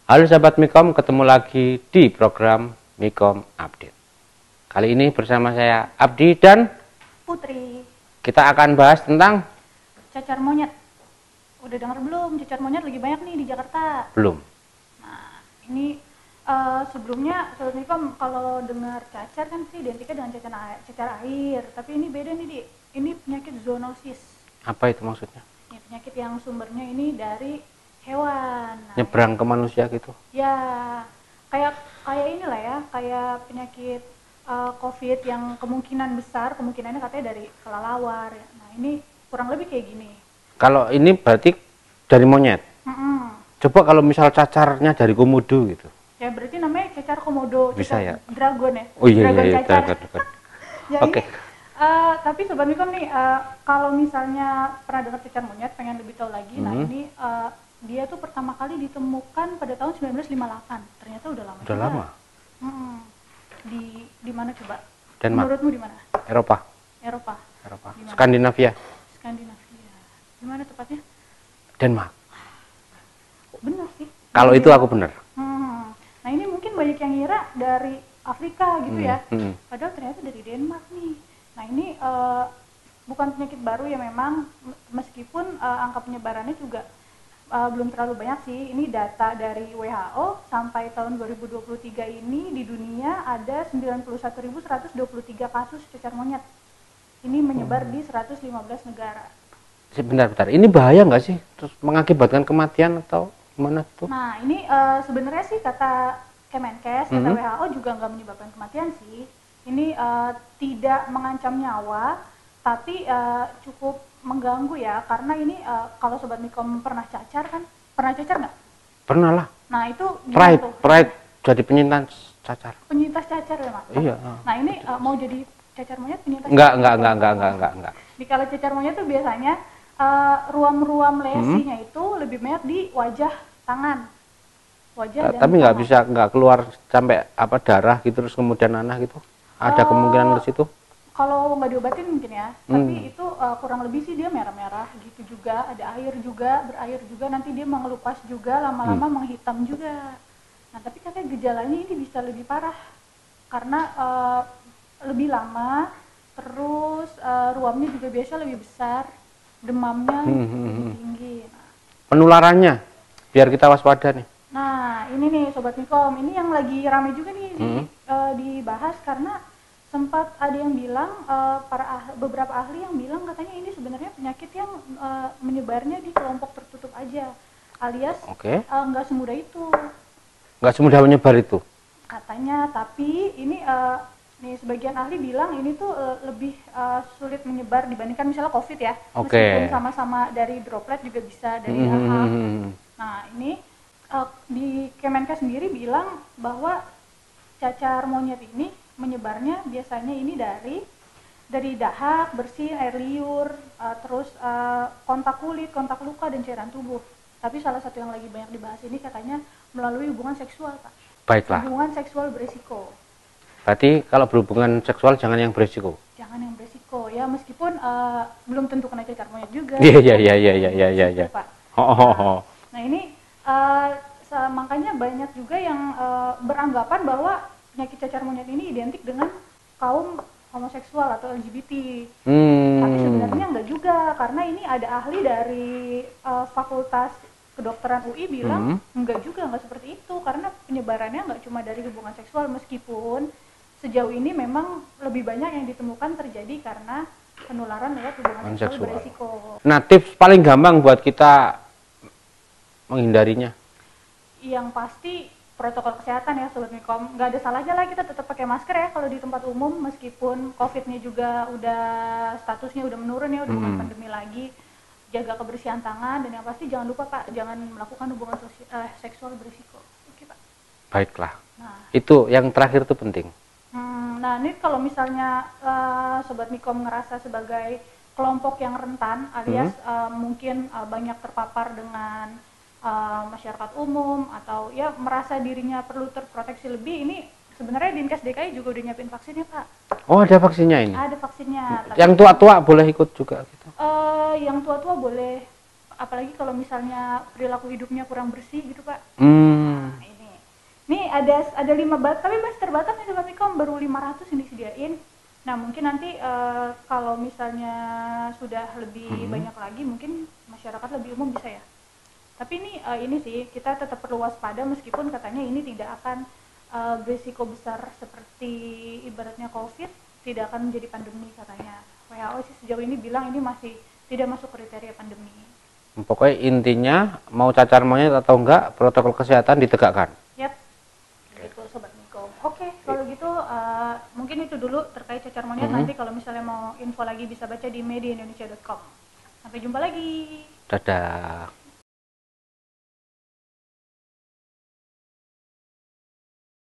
Halo sahabat Mikom, ketemu lagi di program Mikom Update. Kali ini bersama saya Abdi dan Putri. Kita akan bahas tentang Cacar monyet. Udah dengar belum? Cacar monyet lagi banyak nih di Jakarta. belum. Nah, ini sebelumnya Sobat Mikom kalau dengar cacar kan sih identiknya dengan cacar air. Tapi ini beda nih, Di. Ini penyakit zoonosis. Apa itu maksudnya? Ini penyakit yang sumbernya ini dari hewan. Nah, Nyebrang ke manusia gitu? ya kayak inilah ya, kayak penyakit COVID yang kemungkinannya katanya dari kelelawar ya. Nah, ini kurang lebih kayak gini. Kalau ini berarti dari monyet. Mm-mm. Coba kalau misal cacarnya dari komodo gitu. Ya berarti namanya cacar komodo, Bisa cacar ya? dragon ya. Oh iya Dragon iya, cacar. dragon. Ya Oke. ini, tapi Sobat Mikom nih, kalau misalnya pernah dengar cacar monyet, pengen lebih tahu lagi. Nah ini dia tuh pertama kali ditemukan pada tahun 1958. Ternyata udah lama. Udah lama. Di mana coba? Denmark. Menurutmu di mana? Eropa. Eropa. Dimana? Skandinavia. Skandinavia. Di mana tepatnya? Denmark. Benar sih. Kalau itu aku benar. Nah ini mungkin banyak yang ngira dari Afrika gitu ya. Padahal ternyata dari Denmark nih. Nah ini bukan penyakit baru ya memang, meskipun angka penyebarannya juga belum terlalu banyak sih. Ini data dari WHO sampai tahun 2023 ini di dunia ada 91.123 kasus cacar monyet. Ini menyebar di 115 negara. Bentar. Ini bahaya nggak sih? Terus mengakibatkan kematian atau gimana tuh? Nah ini sebenarnya sih kata Kemenkes, kata WHO juga nggak menyebabkan kematian sih. Ini tidak mengancam nyawa, tapi cukup mengganggu ya, karena ini kalau Sobat Mikom pernah cacar kan? Pernah cacar nggak? Pernah lah. Nah itu gimana tuh? Pride jadi penyintas cacar. Penyintas cacar ya Mas? Iya. Nah ini mau jadi cacar monyet penyintas Enggak. Di kalau cacar monyet tuh biasanya ruam-ruam lesinya itu lebih banyak di wajah, tangan. Dan tapi nggak bisa nggak keluar sampai apa darah gitu terus kemudian nanah gitu. Ada kemungkinan ke situ? Kalau nggak diobatin mungkin ya, tapi itu kurang lebih sih dia merah-merah gitu juga, ada air juga, berair juga, nanti dia mengelupas juga, lama-lama menghitam juga. Nah tapi katanya gejalanya ini bisa lebih parah karena lebih lama, terus ruamnya juga biasa lebih besar, demamnya lebih tinggi. Nah. Penularannya biar kita waspada nih. Nah ini nih Sobat Mikom, ini yang lagi rame juga nih dibahas karena sempat ada yang bilang, beberapa ahli yang bilang katanya ini sebenarnya penyakit yang menyebarnya di kelompok tertutup aja, alias nggak semudah itu. Nggak semudah menyebar itu? Katanya, tapi ini nih sebagian ahli bilang ini tuh lebih sulit menyebar dibandingkan misalnya COVID ya. Meskipun sama-sama dari droplet juga bisa dari lahap. Nah ini di Kemenkes sendiri bilang bahwa cacar monyet ini menyebarnya biasanya ini dari dahak, bersin, air liur, terus kontak kulit, kontak luka, dan cairan tubuh. Tapi salah satu yang lagi banyak dibahas ini katanya melalui hubungan seksual, Pak. Baiklah. Hubungan seksual beresiko. Berarti kalau berhubungan seksual jangan yang beresiko. Jangan yang beresiko ya, meskipun belum tentu kena cacar monyet juga. Iya. Pak. Nah ini makanya banyak juga yang beranggapan bahwa penyakit cacar monyet ini identik dengan kaum homoseksual atau LGBT. Tapi sebenarnya enggak juga, karena ini ada ahli dari Fakultas Kedokteran UI bilang enggak seperti itu, karena penyebarannya enggak cuma dari hubungan seksual, meskipun sejauh ini memang lebih banyak yang ditemukan terjadi karena penularan lewat hubungan seksual beresiko. Nah, tips paling gampang buat kita menghindarinya? Yang pasti protokol kesehatan ya Sobat Mikom, nggak ada salahnya lah kita tetap pakai masker ya kalau di tempat umum, meskipun COVID-nya juga udah statusnya udah menurun ya, udah bukan pandemi lagi. Jaga kebersihan tangan, dan yang pasti jangan lupa Pak, jangan melakukan hubungan seksual berisiko. Oke Pak. Baiklah. Nah, itu yang terakhir itu penting. Nah ini kalau misalnya Sobat Mikom ngerasa sebagai kelompok yang rentan, alias mungkin banyak terpapar dengan masyarakat umum, atau ya merasa dirinya perlu terproteksi lebih, ini sebenarnya Dinkes DKI juga udah nyiapin vaksinnya Pak. Oh ada vaksinnya ini? Ada vaksinnya. Yang tua-tua boleh ikut juga gitu? Yang tua-tua boleh, apalagi kalau misalnya perilaku hidupnya kurang bersih gitu Pak. ada 5 bat, tapi masih terbatas nih Sobat Mikom, baru 500 yang disediain. Nah mungkin nanti kalau misalnya sudah lebih banyak lagi, mungkin masyarakat lebih umum bisa ya. Tapi ini sih kita tetap perlu waspada meskipun katanya ini tidak akan berisiko besar seperti ibaratnya COVID, tidak akan menjadi pandemi katanya. WHO sih sejauh ini bilang ini masih tidak masuk kriteria pandemi. Pokoknya intinya mau cacar monyet atau enggak, protokol kesehatan ditegakkan. Yap, gitu Sobat Mikom. Oke, kalau gitu mungkin itu dulu terkait cacar monyet. Nanti kalau misalnya mau info lagi bisa baca di mediaindonesia.com. Sampai jumpa lagi. Dadah.